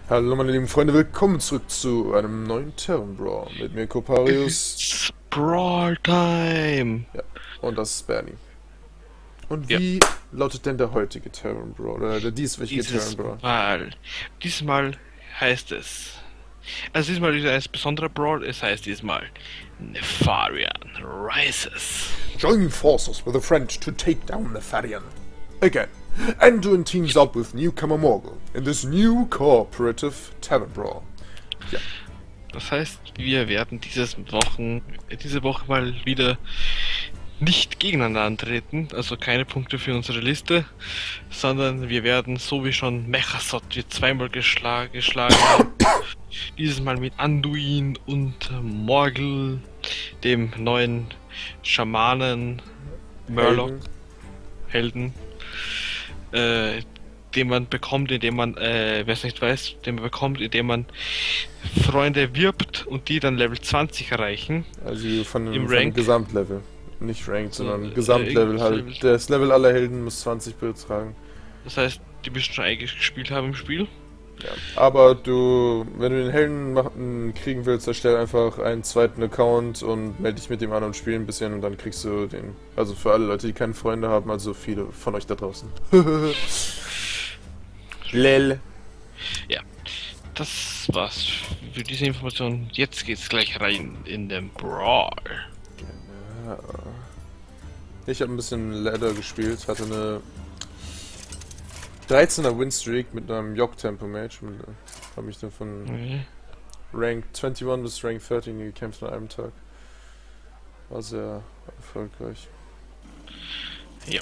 Hallo meine lieben Freunde, willkommen zurück zu einem neuen Tavern Brawl. Mit mir Koparius. It's Brawl Time! Ja, und das ist Bernie. Und Ja, wie lautet denn der heutige Tavern Brawl? Oder der dieswöchige Tavern dieses Brawl? Mal. Diesmal heißt es. Also diesmal ist es ein besonderer Brawl, es heißt diesmal Nefarian Rises. Join forces with a friend to take down Nefarian. Again, Anduin teams up with newcomer Morgul in this new cooperative Tavern Brawl. Ja, Das heißt, wir werden diese Woche mal wieder nicht gegeneinander antreten, also keine Punkte für unsere Liste, sondern wir werden, so wie schon Mechasot wir zweimal geschlagen haben, dieses Mal mit Anduin und Morgul, dem neuen Schamanen Murloc Helden, den man bekommt, indem man, wer es nicht weiß, den man bekommt, indem man Freunde wirbt und die dann Level 20 erreichen. also von Im dem Rank. Gesamtlevel. Nicht Ranked, sondern Äh, Gesamtlevel äh, halt. Das Level aller Helden muss 20 betragen. Das heißt, die müssen schon eigentlich gespielt haben im Spiel. Ja. Aber wenn du den Helden kriegen willst, erstell einfach einen zweiten Account und melde dich mit dem an und spiel ein bisschen und dann kriegst du den. Also für alle Leute, die keine Freunde haben, also viele von euch da draußen. Lel. Ja, das war's für diese Information. Jetzt geht's gleich rein in den Brawl. Ja. Ich habe ein bisschen Ladder gespielt, hatte eine 13er Winstreak mit einem Jog-Tempo-Match. Habe mich dann von Rank 21 bis Rank 13 gekämpft an einem Tag. War sehr erfolgreich. Ja.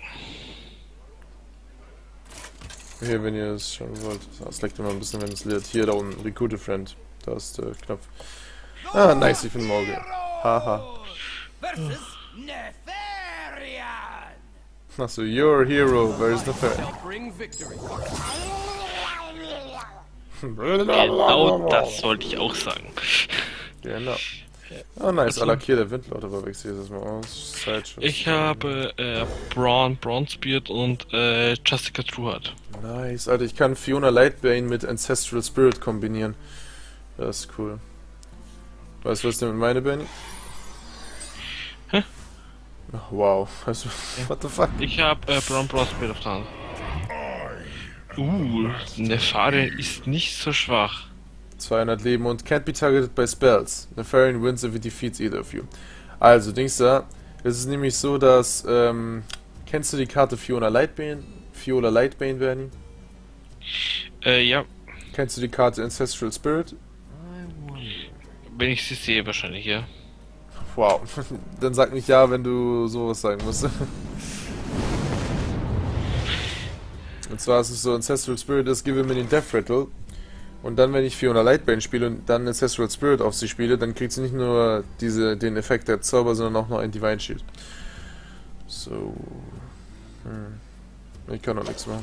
Hier, wenn ihr es schauen wollt. Das leckt immer ein bisschen, wenn es lädt. Hier da unten, Recruit a Friend. Da ist der Knopf. Ah, nice, ich bin Morgul. Haha. Versus Nefarian. Achso, you're a hero, where is the fair? Bring victory. Genau das wollte ich auch sagen. Genau. Oh nice, Alakir, der Windlord, aber wechsel ich das mal aus. Sideshow. Ich habe Bronzebeard und Jessica Trueheart. Nice, Alter, ich kann Fiona Lightbane mit Ancestral Spirit kombinieren. Das ist cool. Weißt du, was denn mit meine Benny? Hä? Ach, wow, also, what the fuck? Ich habe Bronzebeard auf der Hand. Nefarian ist nicht so schwach. 200 Leben und can't be targeted by spells. Nefarian wins if it defeats either of you. Also, Dings da, es ist nämlich so, dass, kennst du die Karte Fiona Lightbane? Fiola Lightbane, Bernie? Ja, Kennst du die Karte Ancestral Spirit? wenn ich sie sehe wahrscheinlich, ja. Wow, dann sag nicht ja, wenn du sowas sagen musst. Und zwar ist es so, Ancestral Spirit ist Give him den Death Rattle. Und dann, wenn ich Fiona Lightbane spiele und dann Ancestral Spirit auf sie spiele, dann kriegt sie nicht nur den Effekt der Zauber, sondern auch noch ein Divine Shield. So. Ich kann noch nichts machen.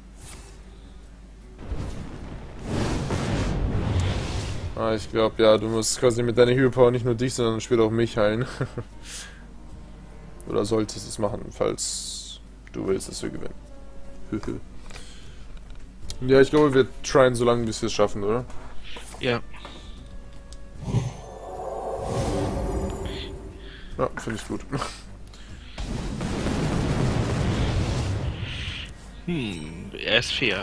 Ah, ich glaube, ja, du musst quasi mit deiner Hero Power nicht nur dich, sondern später auch mich heilen. Oder solltest es machen, falls du willst, dass wir gewinnen. Ja, ich glaube, wir tryen so lange, bis wir es schaffen, oder? Ja. Ja, finde ich gut. Er ist fair.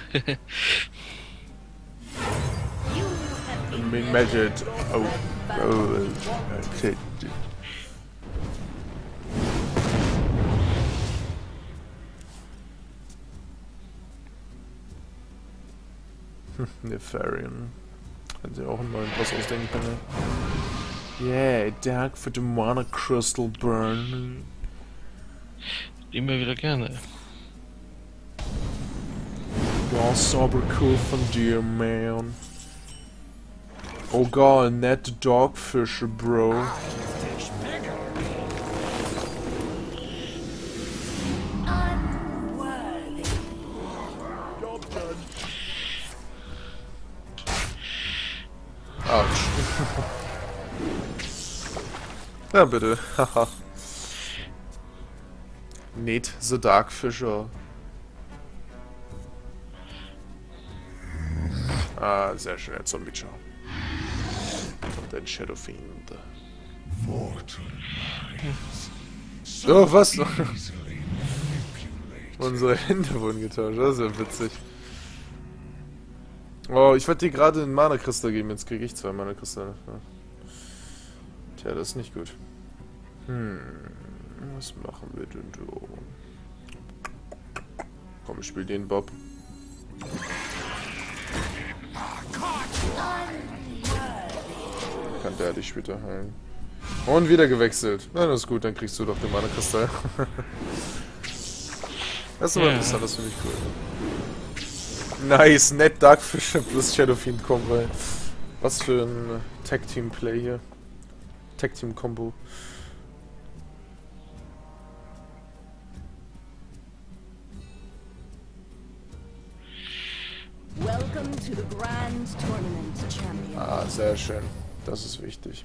Being measured. Oh. Okay. Nefarian. Hätten sie auch einen neuen Boss ausdenken können. Yeah, Dark for the Mana Crystal Burn. Immer wieder gerne. Wow, super cool von dir, man. Oh god, net the Dogfisher, bro. Autsch. Ja, bitte. Haha. Nate the Dark Fisher. Ah, sehr schön, der Zombie-Chow. Und ein Shadow Fiend. Oh, was? Unsere Hände wurden getauscht, das ist ja witzig. Oh, ich wollte dir gerade einen Mana-Kristall geben, jetzt kriege ich 2 Mana-Kristalle. Tja, das ist nicht gut. Was machen wir denn so? Komm, ich spiel den Bob. Kann der dich später heilen. Und wieder gewechselt. Na, das ist gut, dann kriegst du doch den Mana-Kristall. Das ist aber interessant, das finde ich cool. Nice, nett Darkfish plus Shadow Fiend Combo. Was für ein Tag-Team-Play hier. Tag-Team-Combo. Welcome to the Grand Tournament, Champion. Ah, sehr schön. Das ist wichtig.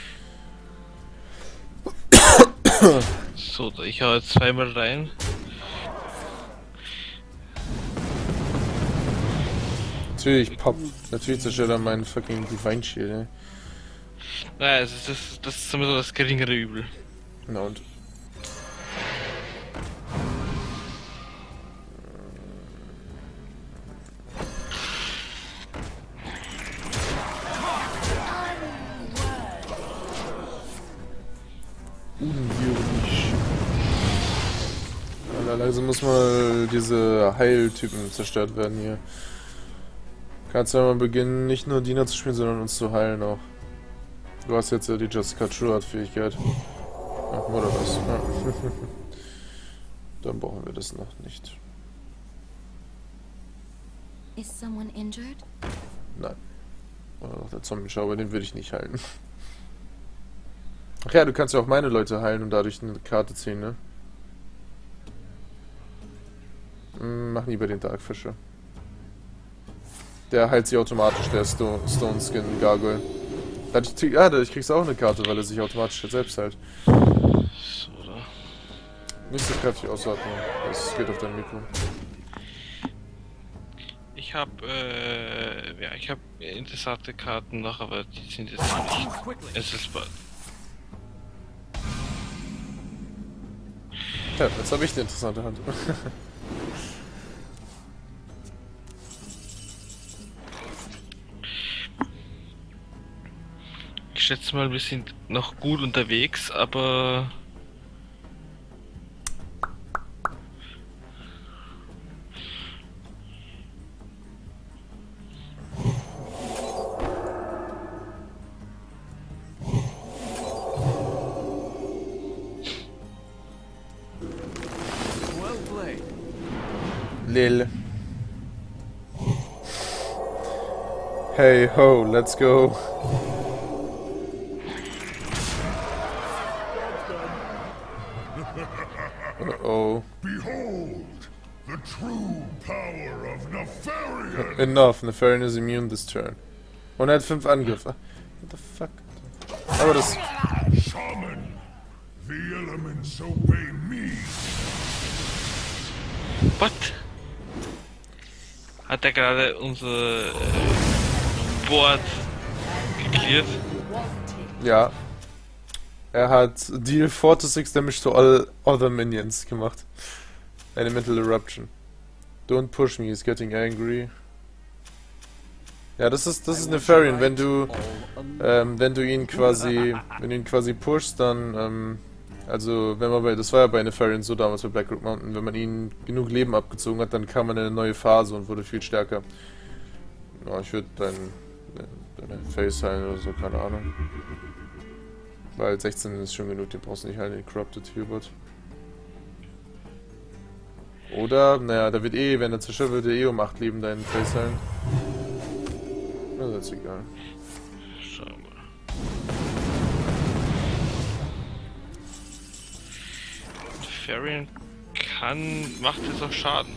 So, ich hau jetzt 2-mal rein. Natürlich, Pop. Natürlich zerstört er meinen fucking Divine Shield, ey. Naja, das ist immer so das geringere Übel. Na und? Unwürdig. Also muss mal diese Heiltypen zerstört werden hier. Kannst du ja mal beginnen, nicht nur Diener zu spielen, sondern uns zu heilen auch. Du hast jetzt ja die Jessica True Fähigkeit. Ach, oder was? Ja. Dann brauchen wir das noch nicht. Is someone injured? Nein. Oder noch der Zombie-Schauer, den würde ich nicht heilen. Ach ja, du kannst ja auch meine Leute heilen und dadurch eine Karte ziehen, ne? Mach nie bei den Darkfisher. Der heilt sich automatisch, der Stone Skin Gargoyle. Dadurch kriegst du auch eine Karte, weil er sich automatisch selbst heilt. So, da. Nicht so kräftig ausatmen, das geht auf dein Mikro. Ich hab interessante Karten noch, aber die sind jetzt nicht essbar. Ja, jetzt habe ich die interessante Hand. Ich schätze mal, wir sind noch gut unterwegs, aber... Well played. Lil. Hey ho, let's go. Uh-oh. Behold the true power of Nefarian! Enough, Nefarian is immune this turn. Und er hat 5 Angriffe. What the fuck? Aber das... Shaman! The elements obey me! What? Hat er gerade unser Board geklärt? Ja. Er hat Deal 4 to 6 Damage to all other minions gemacht. Elemental Eruption. Don't push me, he's getting angry. Ja, das ist Nefarian, wenn du ihn quasi pushst, dann, also wenn man das war ja bei Nefarian so damals bei Blackroot Mountain, wenn man ihn genug Leben abgezogen hat, dann kam man in eine neue Phase und wurde viel stärker. Ja, ich würde deine Face heilen oder so, keine Ahnung. Weil 16 ist schon genug, den brauchst du nicht heilen, den Corrupted Healbot. Oder, naja, da wird wenn er zerstört wird, er um 8 Leben deinen Face heilen. Also ist egal. Schau mal. Nefarian macht jetzt auch Schaden.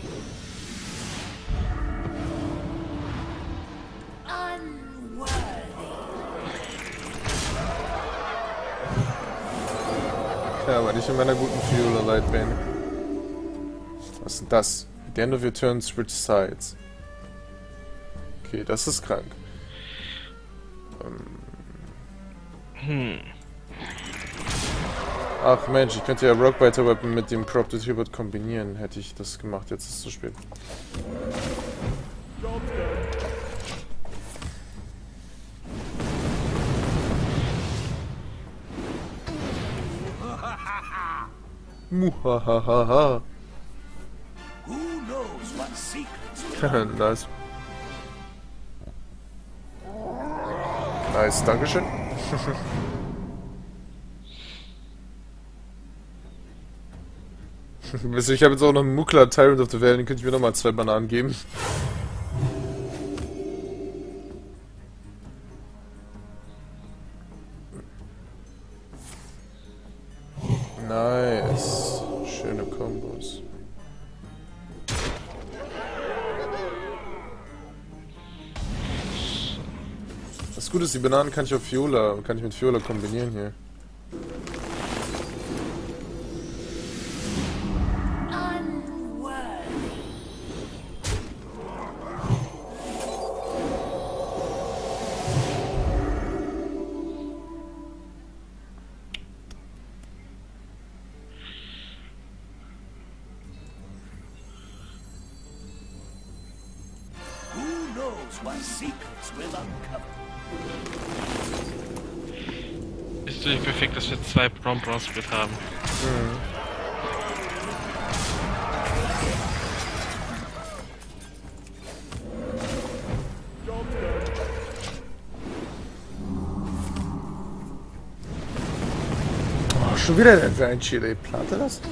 Ja, aber nicht in meiner guten Fuel Lightbane. Was ist denn das? At the end of your turn, switch sides. Okay, das ist krank. Ach Mensch, ich könnte ja Rockbiter Weapon mit dem Corrupted Hubert kombinieren. Hätte ich das gemacht, jetzt ist es zu spät. Muhahaha. Who knows what secrets Nice. Nice, dankeschön. Ich habe jetzt auch noch einen Muckler Tyrant of the Vale, den könnte ich mir nochmal 2 Bananen geben. Nice. Schöne Kombos. Das Gute ist, die Bananen kann ich auf Viola, kann ich mit Viola kombinieren hier. what secrets will uncover. Ist natürlich perfekt, dass wir 2 Bronze-Split haben. Oh, schon wieder ein Chile. Plant er das?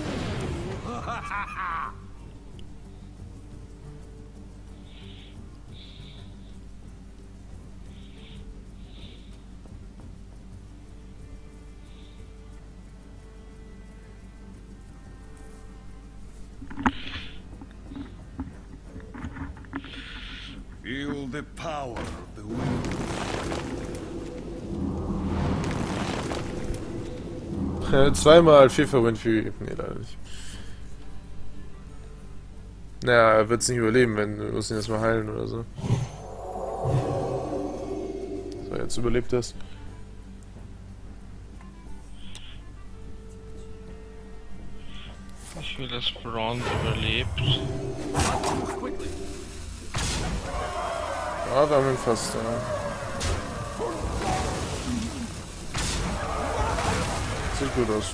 Feel the power of the wind. Zweimal FIFA-Win für... Nee, leider nicht. Naja, er wird es nicht überleben, wenn wir müssen ihn erstmal heilen oder so. So, jetzt überlebt das. Ich will, dass Braun überlebt. Ah, wir haben ihn fast. Sieht gut aus.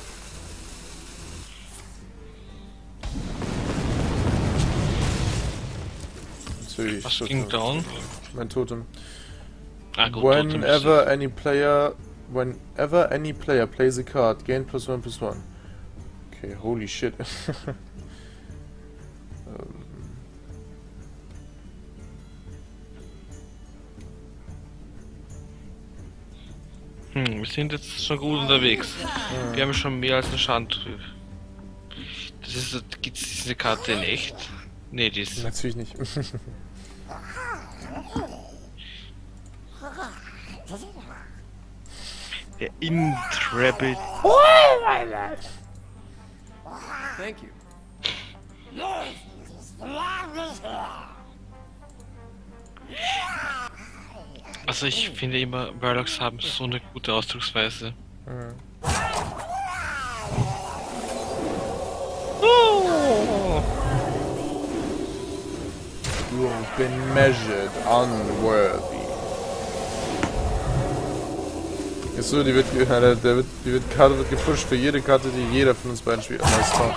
Natürlich. Was ging down? Mein Totem. Ah, gut, Whenever any player plays a card, gain +1/+1. Okay, holy shit. Wir sind jetzt schon gut unterwegs. Wir haben schon mehr als einen Schaden. Das ist, gibt's diese Karte in echt? Nee, die ist... Natürlich nicht. Der Intrepid. Thank you. Also ich finde immer, Murlocs haben so eine gute Ausdrucksweise. You have been measured unworthy. Ist so, die Karte wird gepusht für jede Karte, die jeder von uns beiden spielt. Nice Talk.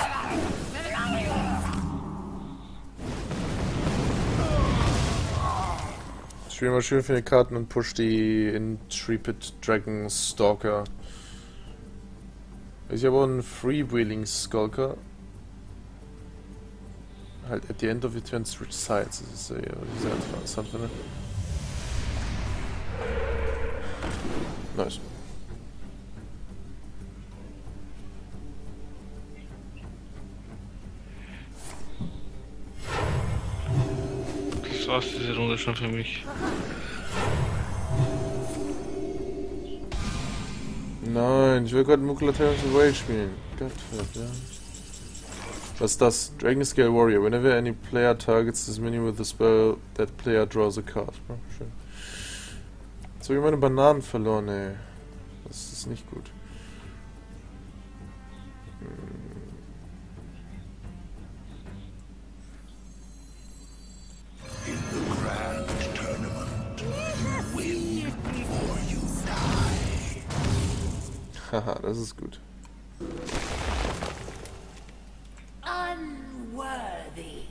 Ich spiele mal schön viele Karten und push die Intrepid Dragon Stalker. Ich habe auch einen Freewheeling Skulker. Halt, at the end of it turn switch sides. Das ist ja sehr interessant, finde ich. Nice. Das war's diese Runde schon für mich. Nein, ich will gerade Muckler Tyrant of the Vale spielen. Gottverdammt. Was ist das? Dragon Scale Warrior. Whenever any player targets this minion with a spell, that player draws a card. Oh, schön. Jetzt habe ich meine Bananen verloren, ey. Das ist nicht gut. In the grand tournament, win or you die. Haha, das ist gut. Unworthy.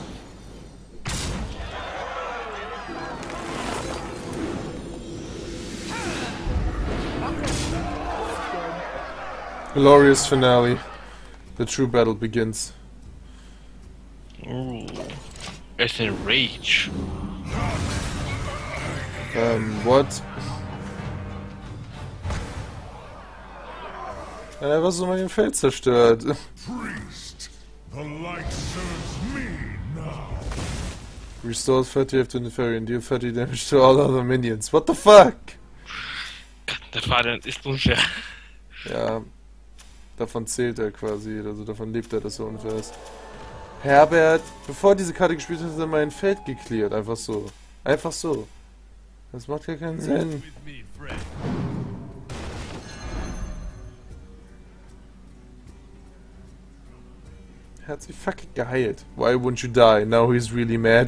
Glorious finale. The true battle begins. Ooh. Es ist ein Rage. What? Er hat was so mein Feld zerstört. Priest, the light serves me now. Restores 30 after Nefarian and deal 30 damage to all other minions. What the fuck? Der Faden ist unfair. Ja, davon zählt er quasi, also davon lebt er, dass er unfair ist. Herbert, bevor diese Karte gespielt hat, hat er mein Feld gecleart, einfach so. Einfach so. Das macht ja keinen Sinn. Er hat sich fucking geheilt. Why wouldn't you die? Now he's really mad.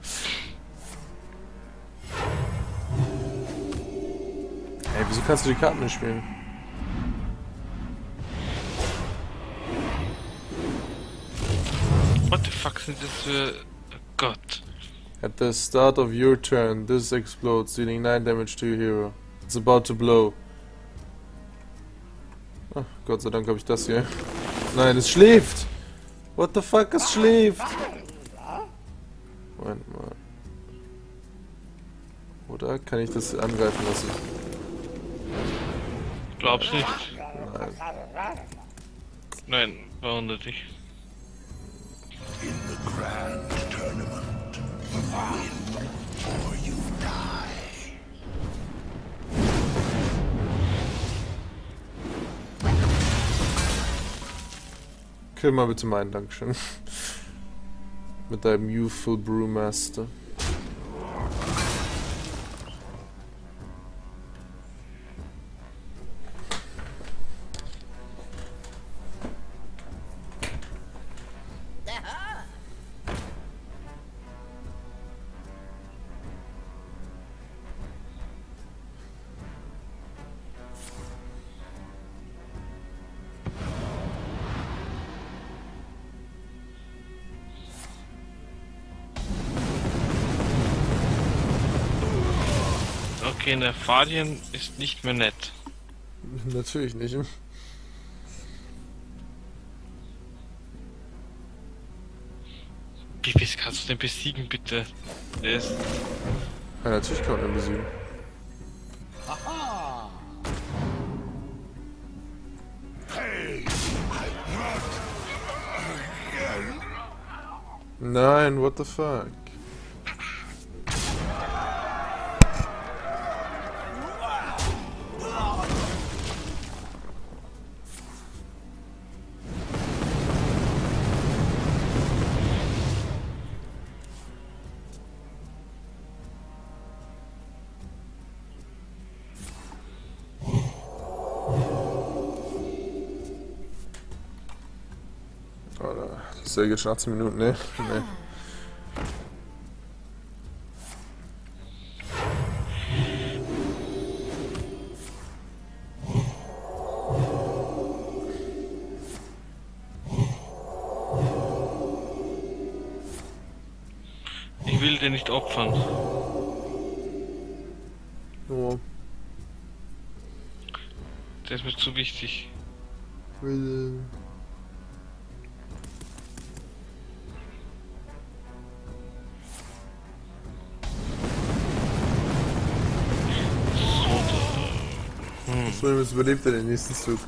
Hey, wieso kannst du die Karten nicht spielen? What the fuck sind das für... Oh Gott. At the start of your turn, this explodes, dealing 9 damage to your hero. It's about to blow. Ach, Gott sei Dank habe ich das hier. Nein, es schläft! What the fuck, es schläft! Moment mal. Oder kann ich das angreifen lassen? Glaubst nicht? Nein. Nein, verwundert dich. In the grand tournament, win or you die. Kill mal bitte meinen, Dankeschön. Mit deinem Youthful Brewmaster. Okay, Nefarian ist nicht mehr nett. Natürlich nicht. Wie kannst du den besiegen, bitte? Der ist... Ja, natürlich kann man ihn besiegen. Nein, what the fuck? Das ist ja jetzt schon 18 Minuten, ne? Nee. Ich will den nicht opfern. Oh. Der ist mir zu wichtig. So, jetzt überlebt er den nächsten Zug.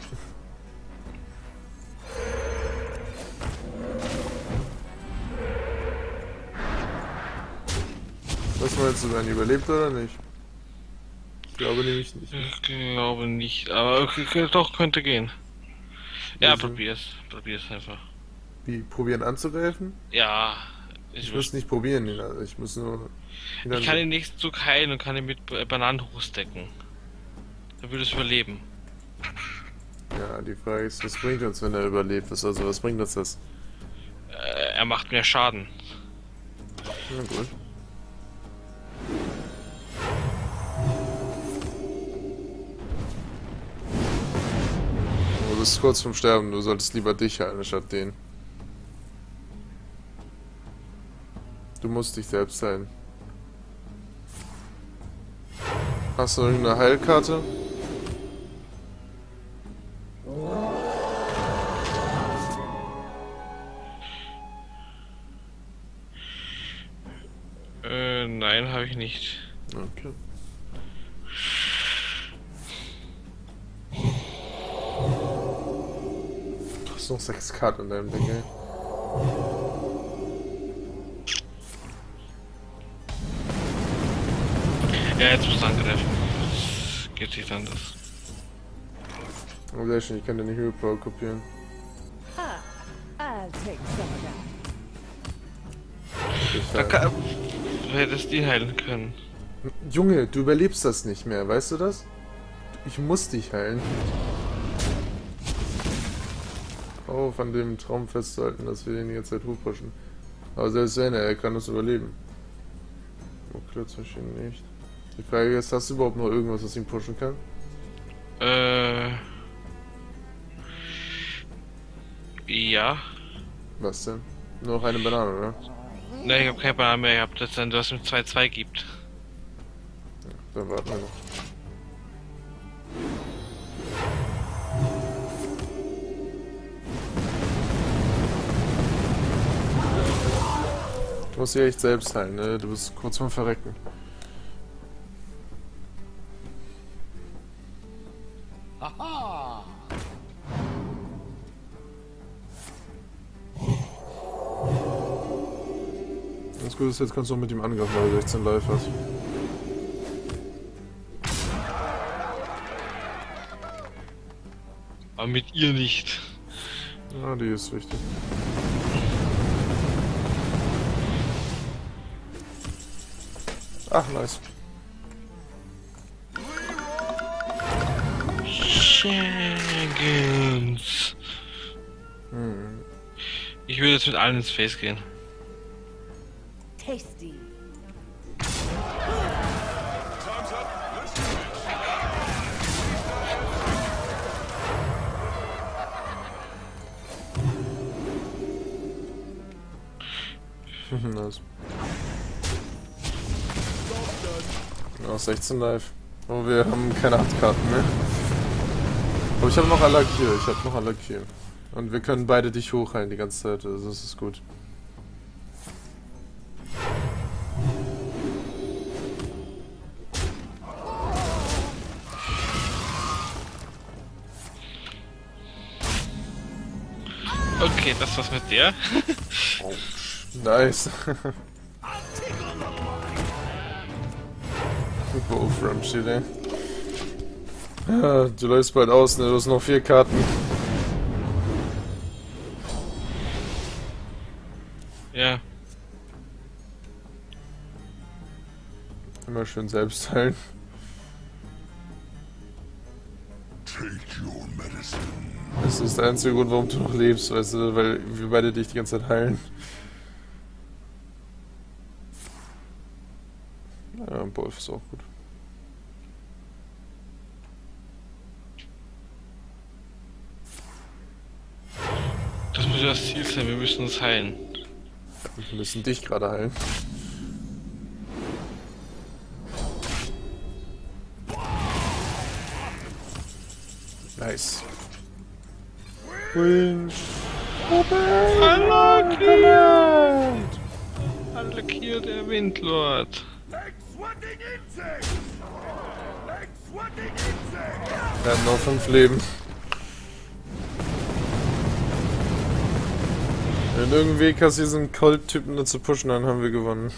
Was meinst du, wenn er überlebt oder nicht? Ich glaube nämlich nicht. Ich glaube nicht, aber okay, doch, könnte gehen. Ja, probier's einfach. Wie, probieren anzugreifen? Ja. Ich muss nicht probieren, also ich muss nur... Ich kann den nächsten Zug heilen und kann ihn mit Bananen hochstecken. Dann würde es überleben. Ja, die Frage ist, was bringt uns, wenn er überlebt ist? Also, was bringt uns das? Er macht mehr Schaden. Na gut. Du bist kurz vorm Sterben, du solltest lieber dich heilen, statt den. Du musst dich selbst heilen. Hast du irgendeine Heilkarte? Nein, habe ich nicht. Okay. Du hast noch 6 Karten in deinem Ding, ey. Ja, jetzt muss angreifen. Das geht nicht anders. Oh, sehr schön, ich kann dir nicht Hero Power kopieren. I'll take some of that. Ich Da kann, du hättest die heilen können. Junge, du überlebst das nicht mehr, weißt du das? Ich muss dich heilen. Auf an dem Traum festzuhalten, dass wir den die ganze Zeit hochpushen. Aber selbst wenn, er kann das überleben. Okay, zum Beispiel nicht. Die Frage ist, hast du überhaupt noch irgendwas, was ihn pushen kann? Ja. Was denn? Nur noch eine Banane, oder? Ne, ich habe keine Banane mehr gehabt, das dann, was mit 2-2 gibt. Dann warten wir noch. Du musst dich echt selbst heilen, ne? Du bist kurz vorm Verrecken. Das Gute ist, jetzt kannst du auch mit ihm angreifen, weil er 16 Life hat. Aber mit ihr nicht. Ja, die ist wichtig. Ach, nice. Shaggins. Ich würde jetzt mit allen ins Face gehen. Tasty. Nice. Ja, 16 Live. Oh, wir haben keine 8 Karten mehr. Aber ich habe noch Alakir. Und wir können beide dich hochheilen die ganze Zeit, also das ist gut. Okay, das war's mit der. Oh, nice. Wolfram shit, ey. Ja, du läufst bald aus, ne? Du hast noch 4 Karten. Ja. Immer schön selbst heilen. Take your medicine. Das ist der einzige Grund, warum du noch lebst, weißt du, weil wir beide dich die ganze Zeit heilen. Ja, Wolf ist auch gut. Das muss ja das Ziel sein, wir müssen uns heilen. Wir müssen dich gerade heilen. Nice. Win. Attackiert der Windlord. Wir haben noch 5 Leben. Wenn du irgendeinen Weg hast, diesen Colt-Typen nur zu pushen, dann haben wir gewonnen.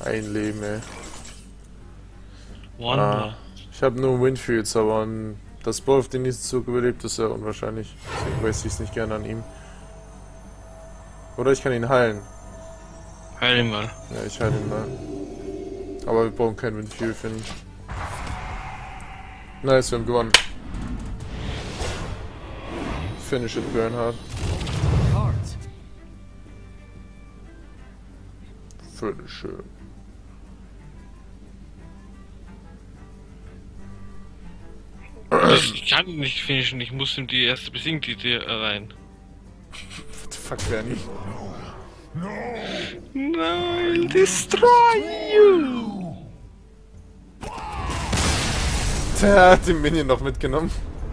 Ein Leben, ey. Wonder. Ich habe nur Winfields, aber dass Bolf den nächsten Zug überlebt, ist ja unwahrscheinlich. Deswegen weiß ich es nicht gerne an ihm. Oder ich kann ihn heilen. Heil ihn mal. Ja, ich heile ihn mal. Aber wir brauchen keinen Winfield, finde ich. Nice, wir haben gewonnen. Finish it, Bernhard. Cards. Finish it. Ich kann ihn nicht finishen, ich muss ihm die erste Besiegen-Titel rein. What the fuck, Bernie? No, I'll destroy you! Der hat den Minion noch mitgenommen.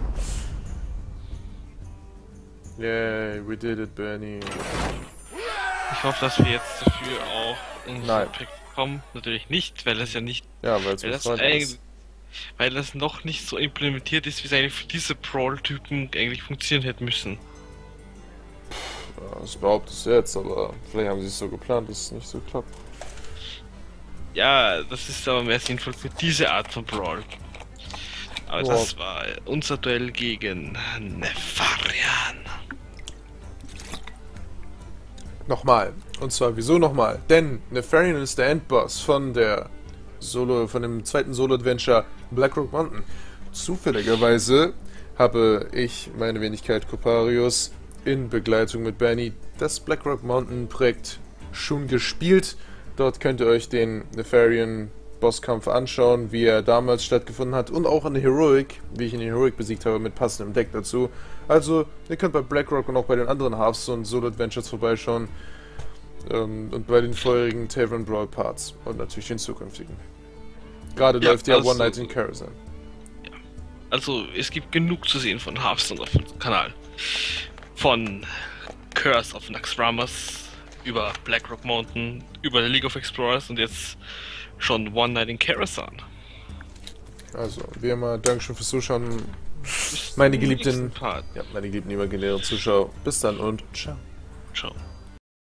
Yay, we did it, Bernie. Ich hoffe, dass wir jetzt dafür auch Nein. unseren Pack bekommen. Natürlich nicht, weil das ja nicht. Ja, weil es Weil mit das, Freunden ist. weil das noch nicht so implementiert ist, wie es eigentlich für diese Brawl-Typen eigentlich funktionieren hätte müssen. Ja, das behaupte ich jetzt, aber vielleicht haben sie es so geplant, dass es nicht so klappt. Ja, das ist aber mehr sinnvoll für diese Art von Brawl. Aber Ja. das war unser Duell gegen Nefarian. Nochmal. Und zwar, wieso nochmal? Denn Nefarian ist der Endboss von dem zweiten Solo-Adventure Blackrock Mountain. Zufälligerweise habe ich, meine Wenigkeit Coparius, in Begleitung mit Bernie das Blackrock Mountain Projekt schon gespielt. Dort könnt ihr euch den Nefarian Bosskampf anschauen, wie er damals stattgefunden hat und auch in der Heroic, wie ich in der Heroic besiegt habe, mit passendem Deck dazu. Also, ihr könnt bei Blackrock und auch bei den anderen Hearthstone und Solo-Adventures vorbeischauen. Und bei den vorherigen Tavern Brawl Parts und natürlich den zukünftigen. Gerade Ja, läuft ja also- One Night in Carousel. Also, es gibt genug zu sehen von Hearthstone auf unserem Kanal. Von Curse of Naxxramas über Blackrock Mountain, über League of Explorers und jetzt schon One Night in Karazhan. Also, wie immer, Dankeschön fürs Zuschauen. Bis Meine zum nächsten geliebten, Part. meine geliebten imaginären Zuschauer. Bis dann und ciao.